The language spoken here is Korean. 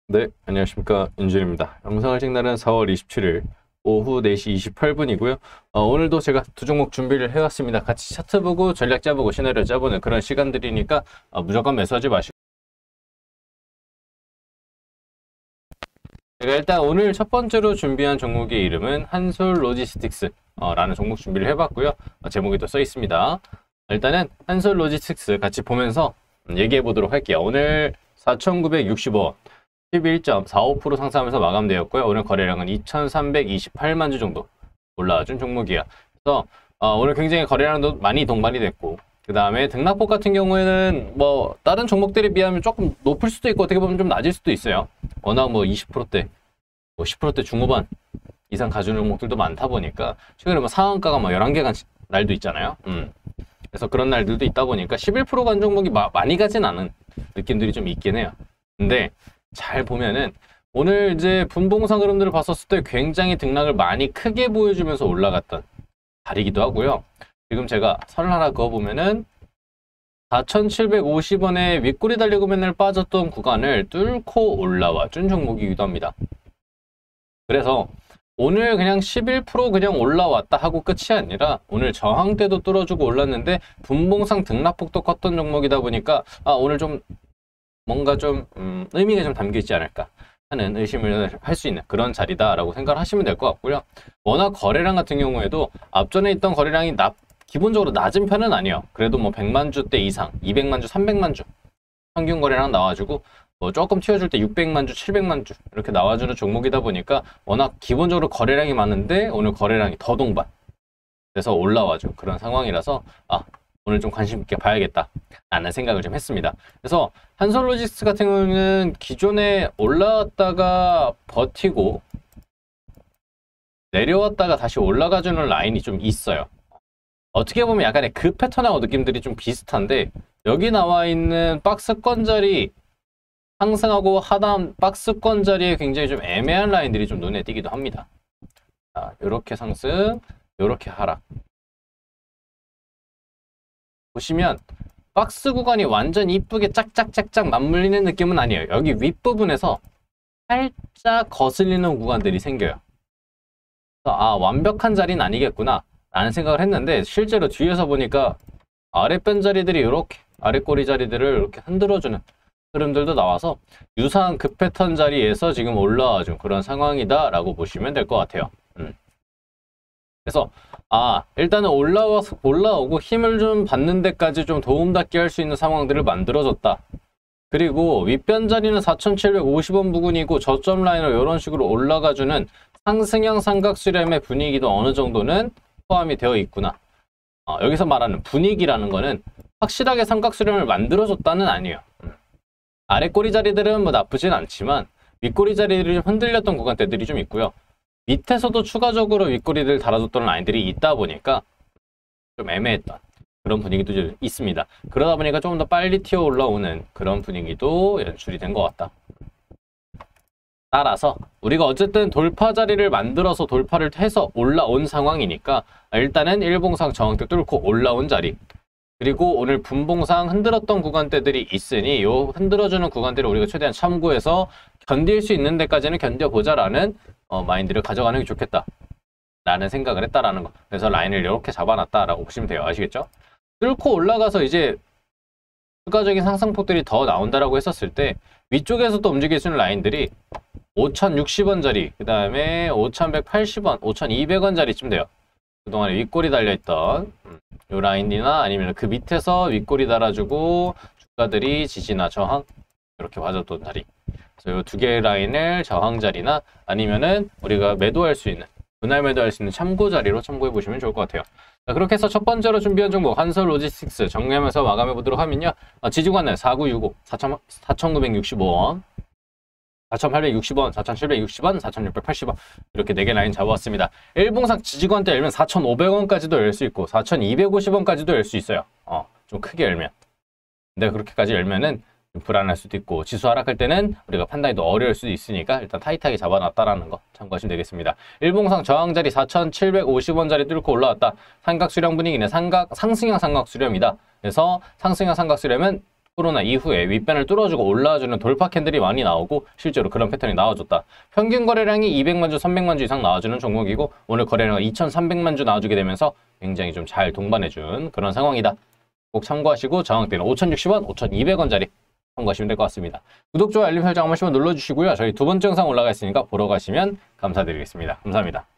네, 안녕하십니까. 윤준입니다. 영상을 찍는 날은 4월 27일 오후 4시 28분이고요. 오늘도 제가 두 종목 준비를 해왔습니다. 같이 차트 보고 전략 짜보고 시나리오 짜보는 그런 시간들이니까 무조건 매수하지 마시고. 제가 일단 오늘 첫 번째로 준비한 종목의 이름은 한솔 로지스틱스 라는 종목 준비를 해봤고요. 제목이 또 써 있습니다. 일단은 한솔 로지스틱스 같이 보면서 얘기해 보도록 할게요. 오늘 4,960원. 11.45% 상승하면서 마감되었고요. 오늘 거래량은 2,328만 주 정도 올라와준 종목이야. 그래서 오늘 굉장히 거래량도 많이 동반이 됐고, 그 다음에 등락폭 같은 경우에는 뭐 다른 종목들에 비하면 조금 높을 수도 있고 어떻게 보면 좀 낮을 수도 있어요. 워낙 뭐 20%대, 뭐 10%대 중후반 이상 가주는 종목들도 많다 보니까 최근에 뭐 상한가가 뭐 11개 간 날도 있잖아요. 그래서 그런 날들도 있다 보니까 11% 간 종목이 많이 가진 않은 느낌들이 좀 있긴 해요. 근데 잘 보면은 오늘 이제 분봉상 흐름들을 봤었을 때 굉장히 등락을 많이 크게 보여주면서 올라갔던 자리이기도 하고요. 지금 제가 선을 하나 그어보면은 4,750원에 윗꼬리 달리고 맨날 빠졌던 구간을 뚫고 올라와 준 종목이기도 합니다. 그래서 오늘 그냥 11% 그냥 올라왔다 하고 끝이 아니라 오늘 저항대도 뚫어주고 올랐는데 분봉상 등락폭도 컸던 종목이다 보니까 오늘 좀 뭔가 좀 의미가 좀 담겨 있지 않을까 하는 의심을 할 수 있는 그런 자리다라고 생각을 하시면 될 것 같고요. 워낙 거래량 같은 경우에도 앞전에 있던 거래량이 기본적으로 낮은 편은 아니에요. 그래도 뭐 100만 주대 이상, 200만 주, 300만 주 평균 거래량 나와주고 뭐 조금 튀어줄 때 600만 주, 700만 주 이렇게 나와주는 종목이다 보니까 워낙 기본적으로 거래량이 많은데 오늘 거래량이 더 동반 그래서 올라와준 그런 상황이라서 오늘 좀 관심 있게 봐야겠다 라는 생각을 좀 했습니다. 그래서 한솔로지스트 같은 경우는 기존에 올라왔다가 버티고 내려왔다가 다시 올라가주는 라인이 좀 있어요. 어떻게 보면 약간의 그 패턴하고 느낌들이 좀 비슷한데 여기 나와 있는 박스권 자리 상승하고 하단 박스권 자리에 굉장히 좀 애매한 라인들이 좀 눈에 띄기도 합니다. 자, 요렇게 상승, 요렇게 하락. 보시면 박스 구간이 완전 이쁘게 짝짝짝짝 맞물리는 느낌은 아니에요. 여기 윗부분에서 살짝 거슬리는 구간들이 생겨요. 그래서 완벽한 자리는 아니겠구나 라는 생각을 했는데 실제로 뒤에서 보니까 아랫변 자리들이 이렇게 아랫꼬리 자리들을 이렇게 흔들어주는 흐름들도 나와서 유사한 그 패턴 자리에서 지금 올라와준 그런 상황이다 라고 보시면 될 것 같아요. 그래서 일단은 올라오고 힘을 좀 받는 데까지 좀 도움닫게 할 수 있는 상황들을 만들어줬다. 그리고 윗변 자리는 4,750원 부근이고 저점 라인으로 이런 식으로 올라가주는 상승형 삼각수렴의 분위기도 어느 정도는 포함이 되어 있구나. 여기서 말하는 분위기라는 거는 확실하게 삼각수렴을 만들어줬다는 아니에요. 아랫꼬리 자리들은 뭐 나쁘진 않지만 윗꼬리 자리들이 좀 흔들렸던 구간대들이 좀 있고요. 밑에서도 추가적으로 윗꼬리를 달아줬던 라인들이 있다 보니까 좀 애매했던 그런 분위기도 좀 있습니다. 그러다 보니까 조금 더 빨리 튀어 올라오는 그런 분위기도 연출이 된 것 같다. 따라서 우리가 어쨌든 돌파 자리를 만들어서 돌파를 해서 올라온 상황이니까 일단은 일봉상 저항대 뚫고 올라온 자리 그리고 오늘 분봉상 흔들었던 구간대들이 있으니 요 흔들어주는 구간대를 우리가 최대한 참고해서 견딜 수 있는 데까지는 견뎌보자라는 마인드를 가져가는 게 좋겠다 라는 생각을 했다라는 거. 그래서 라인을 이렇게 잡아놨다라고 보시면 돼요. 아시겠죠? 뚫고 올라가서 이제 추가적인 상승폭들이 더 나온다라고 했었을 때 위쪽에서도 움직일 수 있는 라인들이 5,060원짜리 그 다음에 5,180원, 5,200원짜리쯤 돼요. 그동안에 윗골이 달려있던 요 라인이나 아니면 그 밑에서 윗골이 달아주고 주가들이 지지나 저항 이렇게 봐줬던 자리. 그래서 요 두 개의 라인을 저항 자리나 아니면은 우리가 매도할 수 있는 분할 매도할 수 있는 참고 자리로 참고해 보시면 좋을 것 같아요. 자, 그렇게 해서 첫 번째로 준비한 종목 한솔 로지스틱스 정리하면서 마감해 보도록 하면요. 지지관은 4965, 4,965원, 4,860원, 4,760원, 4,680원 이렇게 4개 라인 잡아왔습니다. 일봉상 지지관대 열면 4,500원까지도 열 수 있고 4,250원까지도 열 수 있어요. 좀 크게 열면. 근데 그렇게까지 열면은 좀 불안할 수도 있고 지수 하락할 때는 우리가 판단이 더 어려울 수도 있으니까 일단 타이트하게 잡아놨다라는 거 참고하시면 되겠습니다. 일봉상 저항자리 4,750원짜리 뚫고 올라왔다. 삼각수렴 분위기는 상승형 삼각수렴이다. 그래서 상승형 삼각수렴은 코로나 이후에 윗변을 뚫어주고 올라와주는 돌파 캔들이 많이 나오고 실제로 그런 패턴이 나와줬다. 평균 거래량이 200만 주, 300만 주 이상 나와주는 종목이고 오늘 거래량은 2,300만 주 나와주게 되면서 굉장히 좀 잘 동반해준 그런 상황이다. 꼭 참고하시고 저항대는 5,060원, 5,200원짜리 참고하시면 될 것 같습니다. 구독, 좋아요, 알림 설정 한 번씩만 눌러주시고요. 저희 두 번째 영상 올라가 있으니까 보러 가시면 감사드리겠습니다. 감사합니다.